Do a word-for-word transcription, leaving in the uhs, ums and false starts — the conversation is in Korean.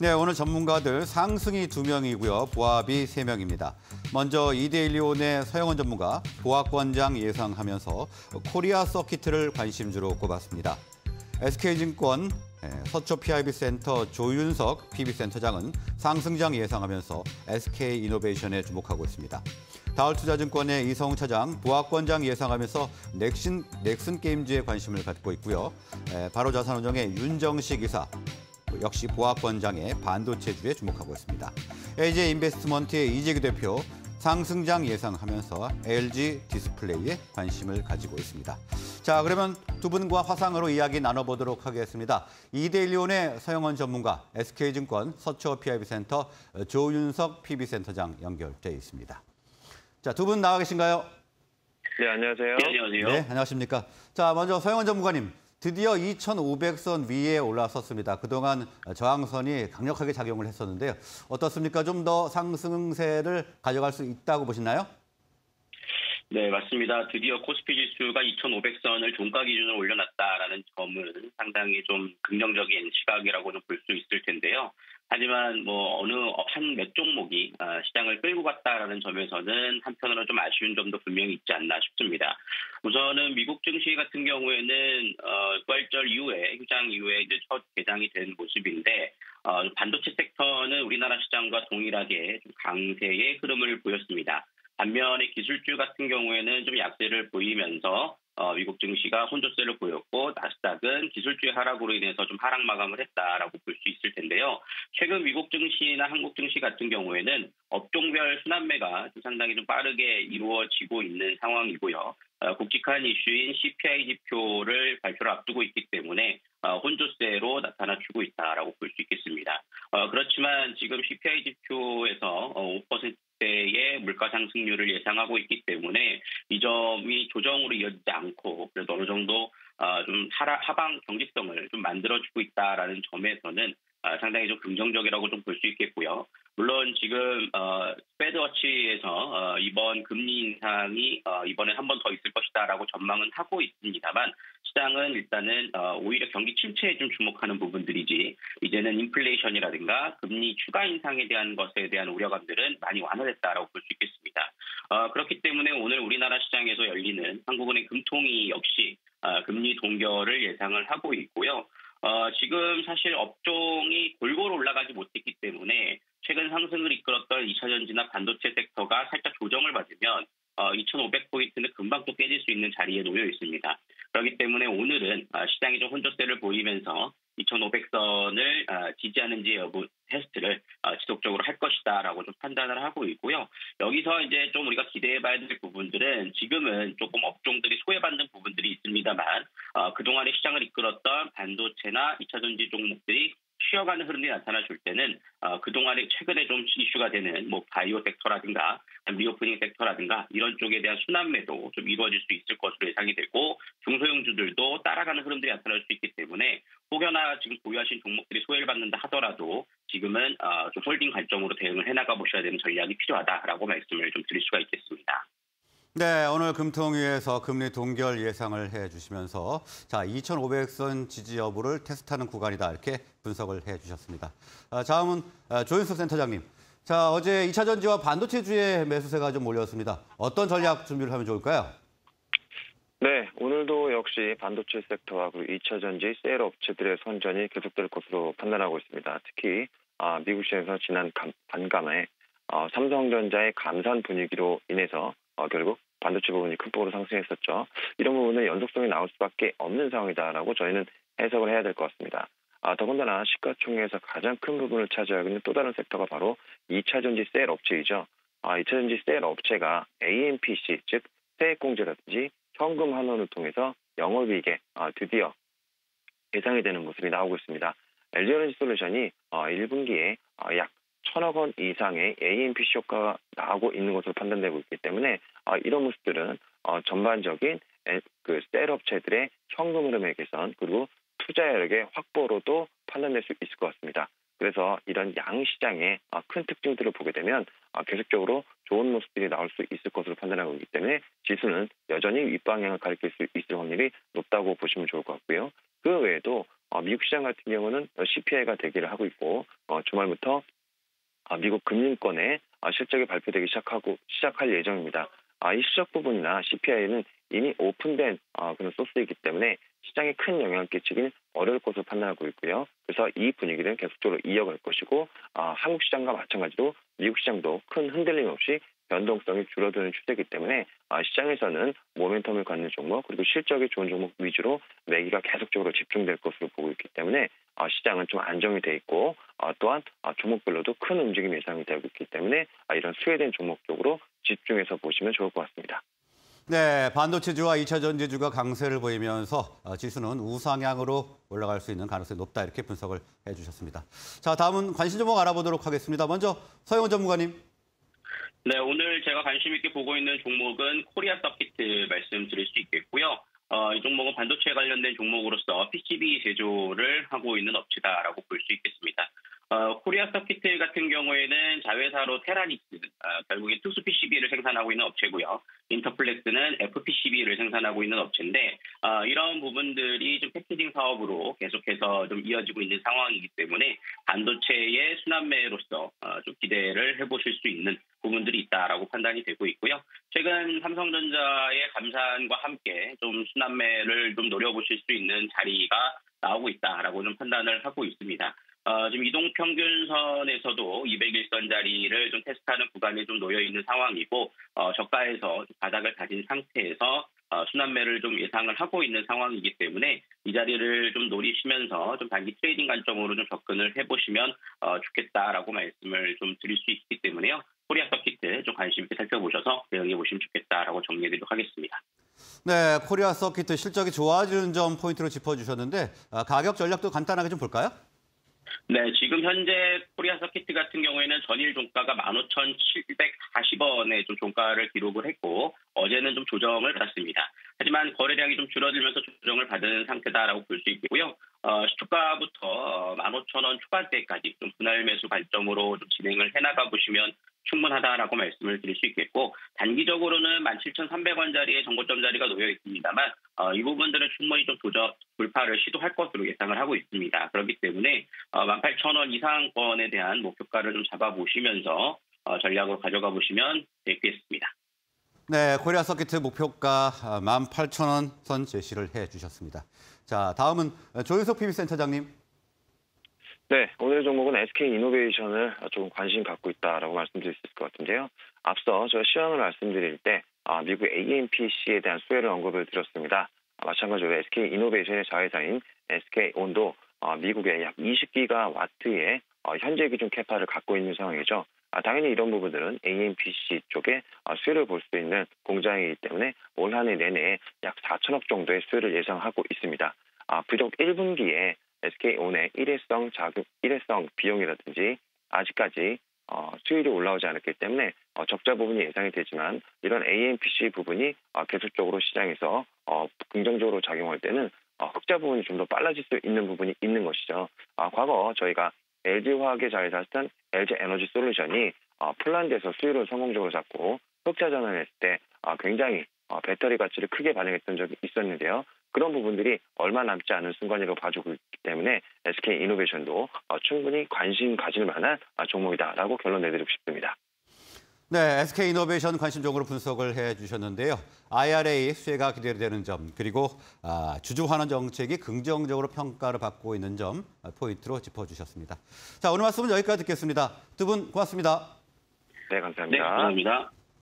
네, 오늘 전문가들 상승이 두 명이고요. 보합이 세 명입니다. 먼저 이데일리온의 서영원 전문가, 보합권장 예상하면서 코리아 서키트를 관심주로 꼽았습니다. 에스케이증권 서초 피아이비센터 조윤석 피비센터장은 상승장 예상하면서 에스케이이노베이션에 주목하고 있습니다. 다울투자증권의 이성우 차장, 보합권장 예상하면서 넥신, 넥슨게임즈에 관심을 갖고 있고요. 바로자산운용의 윤정식 이사, 역시 보합권장의 반도체주에 주목하고 있습니다. 에이제이인베스트먼트의 이재규 대표, 상승장 예상하면서 엘지 디스플레이에 관심을 가지고 있습니다. 자, 그러면 두 분과 화상으로 이야기 나눠보도록 하겠습니다. 이데일리온의 서영원 전문가, 에스케이증권 서초 피아이비센터 조윤석 피비센터장 연결돼 있습니다. 자, 두 분 나와 계신가요? 네, 안녕하세요. 네, 안녕하세요. 네, 안녕하십니까. 자, 먼저 서영원 전문가님, 드디어 이천오백 선 위에 올라섰습니다. 그동안 저항선이 강력하게 작용을 했었는데요. 어떻습니까? 좀 더 상승세를 가져갈 수 있다고 보시나요? 네, 맞습니다. 드디어 코스피 지수가 이천오백 선을 종가 기준으로 올려놨다라는 점은 상당히 좀 긍정적인 시각이라고는 볼 수 있을 텐데요. 하지만 뭐 어느 한 몇 종목이 시장을 끌고 갔다라는 점에서는 한편으로 좀 아쉬운 점도 분명히 있지 않나 싶습니다. 우선은 미국 증시 같은 경우에는 어, 부활절 이후에 휴장 이후에 이제 첫 개장이 된 모습인데 어, 반도체 섹터는 우리나라 시장과 동일하게 좀 강세의 흐름을 보였습니다. 반면에 기술주 같은 경우에는 좀 약세를 보이면서 어, 미국 증시가 혼조세를 보였고 나스닥은 기술주의 하락으로 인해서 좀 하락 마감을 했다라고 볼 수 있을 텐데요. 최근 미국 증시나 한국 증시 같은 경우에는 업종별 순환매가 좀 상당히 좀 빠르게 이루어지고 있는 상황이고요. 어, 굵직한 이슈인 씨피아이 지표를 발표를 앞두고 있기 때문에 어, 혼조세로 나타나주고 있다라고 볼 수 있겠습니다. 어, 그렇지만 지금 씨피아이 지표에서 어, 오 퍼센트대의 물가 상승률을 예상하고 있기 때문에 이 점이 조정으로 이어지지 않고 그래도 어느 정도 어, 좀 하락, 하방 경직성을 좀 만들어주고 있다라는 점에서는 어, 상당히 좀 긍정적이라고 좀 볼 수 있겠고요. 물론 지금 어, 페드워치에서 어, 이번 금리 인상이 어, 이번에 한 번 더 있을 것이다라고 전망은 하고 있습니다만 시장은 일단은 어, 오히려 경기 침체에 좀 주목하는 부분들이지 이제는 인플레이션이라든가 금리 추가 인상에 대한 것에 대한 우려감들은 많이 완화됐다라고 볼 수 있겠습니다. 어, 그렇기 때문에 오늘 우리나라 시장에서 열리는 한국은행 금통위 역시 어, 금리 동결을 예상을 하고 있고요. 어, 지금 사실 업종이 골고루 올라가지 못했기 때문에 최근 상승을 이끌었던 이차전지나 반도체 섹터가 살짝 조정을 받으면 어, 이천오백 포인트는 금방 또 깨질 수 있는 자리에 놓여 있습니다. 그렇기 때문에 오늘은 어, 시장이 좀 혼조세를 보이면서 이천오백 선을 어, 지지하는지 여부 테스트를 어, 지속적으로 할 것이다라고 좀 판단을 하고 있고요. 여기서 이제 좀 우리가 기대해봐야 될 부분들은 지금은 조금 업종들이 소외받는 부분들이 있습니다만 어, 그동안의 시장을 이끌었던 반도체나 이차전지 종목들이 쉬어가는 흐름이 나타나줄 때는 어, 그동안에 최근에 좀 이슈가 되는 뭐 바이오 섹터라든가 리오프닝 섹터라든가 이런 쪽에 대한 순환매도 좀 이루어질 수 있을 것으로 예상이 되고 중소형주들도 따라가는 흐름들이 나타날 수 있기 때문에 혹여나 지금 보유하신 종목들이 소외를 받는다 하더라도 지금은 어, 좀 홀딩 관점으로 대응을 해나가 보셔야 되는 전략이 필요하다라고 말씀을 좀 드릴 수가 있겠습니다. 네, 오늘 금통위에서 금리 동결 예상을 해주시면서 자 이천오백 선 지지 여부를 테스트하는 구간이다 이렇게 분석을 해주셨습니다. 아, 다음은 조윤석 센터장님. 자 어제 이차전지와 반도체주의 매수세가 좀 몰렸습니다. 어떤 전략 준비를 하면 좋을까요? 네, 오늘도 역시 반도체 섹터와 그리고 이차전지 셀 업체들의 선전이 계속될 것으로 판단하고 있습니다. 특히 아, 미국 시장에서 지난 감, 반감에 어, 삼성전자의 감산 분위기로 인해서 어, 결국 반도체 부분이 큰 폭으로 상승했었죠. 이런 부분은 연속성이 나올 수밖에 없는 상황이다라고 저희는 해석을 해야 될 것 같습니다. 아, 더군다나 시가총액에서 가장 큰 부분을 차지하고 있는 또 다른 섹터가 바로 이차전지 셀 업체이죠. 아, 이차전지 셀 업체가 에이엠피씨, 즉 세액공제라든지 현금 환원을 통해서 영업이익에 아, 드디어 예상이 되는 모습이 나오고 있습니다. 엘지에너지솔루션이 어, 일 분기에 어, 약 천억 원 이상의 에이엠피씨 효과가 나오고 있는 것으로 판단되고 있기 때문에 어, 이런 모습들은 어, 전반적인 에, 그 셀 업체들의 현금 흐름의 개선 그리고 투자력의 확보로도 판단될 수 있을 것 같습니다. 그래서 이런 양시장의 어, 큰 특징들을 보게 되면 어, 계속적으로 좋은 모습들이 나올 수 있을 것으로 판단하고 있기 때문에 지수는 여전히 윗방향을 가리킬 수 있을 확률이 높다고 보시면 좋을 것 같고요. 그 외에도 어, 미국 시장 같은 경우는 씨피아이가 대기를 하고 있고 어, 주말 내년부터 미국 금융권의 실적이 발표되기 시작하고 시작할 예정입니다. 이 실적 부분이나 씨피아이는 이미 오픈된 그런 소스이기 때문에 시장에 큰 영향을 끼치긴 어려울 것으로 판단하고 있고요. 그래서 이 분위기는 계속적으로 이어갈 것이고 한국 시장과 마찬가지로 미국 시장도 큰 흔들림 없이 변동성이 줄어드는 추세이기 때문에 시장에서는 모멘텀을 갖는 종목 그리고 실적이 좋은 종목 위주로 매기가 계속적으로 집중될 것으로 보고 있기 때문에 시장은 좀 안정이 돼 있고 또한 종목별로도 큰 움직임이 예상이 되고 있기 때문에 이런 스웨덴 종목 쪽으로 집중해서 보시면 좋을 것 같습니다. 네, 반도체주와 이차 전지주가 강세를 보이면서 지수는 우상향으로 올라갈 수 있는 가능성이 높다 이렇게 분석을 해주셨습니다. 자, 다음은 관심 종목 알아보도록 하겠습니다. 먼저 서영훈 전문가님. 네, 오늘 제가 관심 있게 보고 있는 종목은 코리아 서키트 말씀드릴 수 있겠고요. 어, 이 종목은 반도체에 관련된 종목으로서 피시비 제조를 하고 있는 업체다라고 볼 수 있겠습니다. 어, 코리아 서키트 같은 경우에는 자회사로 테라닉스, 어, 결국에 투수 피시비를 생산하고 있는 업체고요. 인터플렉스는 에프피시비를 생산하고 있는 업체인데 어, 이런 부분들이 좀 패키징 사업으로 계속해서 좀 이어지고 있는 상황이기 때문에 반도체의 순환매로서 어, 좀 기대를 해보실 수 있는 부분들이 있다라고 판단이 되고 있고요. 최근 삼성전자의 감산과 함께 좀 순환매를 좀 노려보실 수 있는 자리가 나오고 있다라고 좀 판단을 하고 있습니다. 어, 지금 이동평균선에서도 이백일 선 자리를 좀 테스트하는 구간이 좀 놓여 있는 상황이고, 어, 저가에서 바닥을 다진 상태에서 어, 순환매를 좀 예상을 하고 있는 상황이기 때문에 이 자리를 좀 노리시면서 좀 단기 트레이딩 관점으로 좀 접근을 해보시면 어, 좋겠다라고 말씀을 좀 드릴 수 있기 때문에요. 코리아 서키트 좀 관심 있게 살펴보셔서 대응해 보시면 좋겠다라고 정리해드리도록 하겠습니다. 네, 코리아 서키트 실적이 좋아지는 점 포인트로 짚어주셨는데 가격 전략도 간단하게 좀 볼까요? 네, 지금 현재 코리아 서키트 같은 경우에는 전일 종가가 만 오천칠백사십 원의 좀 종가를 기록을 했고 어제는 좀 조정을 받았습니다. 하지만 거래량이 좀 줄어들면서 조정을 받은 상태다라고 볼 수 있고요. 어, 시초가부터 만 오천 원 초반대까지 좀 분할 매수 관점으로 좀 진행을 해나가 보시면 충분하다라고 말씀을 드릴 수 있겠고 단기적으로는 만 칠천삼백 원 자리에 정고점 자리가 놓여 있습니다만 어, 이 부분들은 충분히 좀 도전 돌파를 시도할 것으로 예상을 하고 있습니다. 그렇기 때문에 어, 만 팔천 원 이상권에 대한 목표가를 좀 잡아보시면서 어, 전략으로 가져가 보시면 되겠습니다. 네, 코리아 서키트 목표가 만 팔천 원 선 제시를 해주셨습니다. 자, 다음은 조윤석 피비센터장님. 네, 오늘의 종목은 에스케이이노베이션을 조금 관심 갖고 있다라고 말씀드릴 수 있을 것 같은데요. 앞서 제가 시황을 말씀드릴 때 미국 에이엠피씨에 대한 수혜를 언급을 드렸습니다. 마찬가지로 에스케이이노베이션의 자회사인 에스케이온도 미국의 약 이십 기가와트의 현재 기준 캐파를 갖고 있는 상황이죠. 당연히 이런 부분들은 에이엠피씨 쪽에 수혜를 볼 수 있는 공장이기 때문에 올 한 해 내내 약 사천억 정도의 수혜를 예상하고 있습니다. 비록 일 분기에 에스케이온의 일회성 자금, 일회성 비용이라든지 아직까지 어, 수율이 올라오지 않았기 때문에 어, 적자 부분이 예상이 되지만 이런 에이엠피씨 부분이 어, 계속적으로 시장에서 어, 긍정적으로 작용할 때는 어, 흑자 부분이 좀 더 빨라질 수 있는 부분이 있는 것이죠. 아, 과거 저희가 엘지화학의 자회사였던 엘지에너지솔루션이 어, 폴란드에서 수율을 성공적으로 잡고 흑자 전환했을 때 어, 굉장히 어, 배터리 가치를 크게 반영했던 적이 있었는데요. 그런 부분들이 얼마 남지 않은 순간이라고 봐주고 있기 때문에 에스케이이노베이션도 어, 충분히 관심 가질 만한 종목이다라고 결론 내드리고 싶습니다. 네, 에스케이이노베이션 관심종으로 분석을 해주셨는데요. 아이알에이 수혜가 기대되는 점 그리고 아, 주주 환원 정책이 긍정적으로 평가를 받고 있는 점 포인트로 짚어주셨습니다. 자, 오늘 말씀은 여기까지 듣겠습니다. 두 분 고맙습니다. 네, 감사합니다. 네, 감사합니다.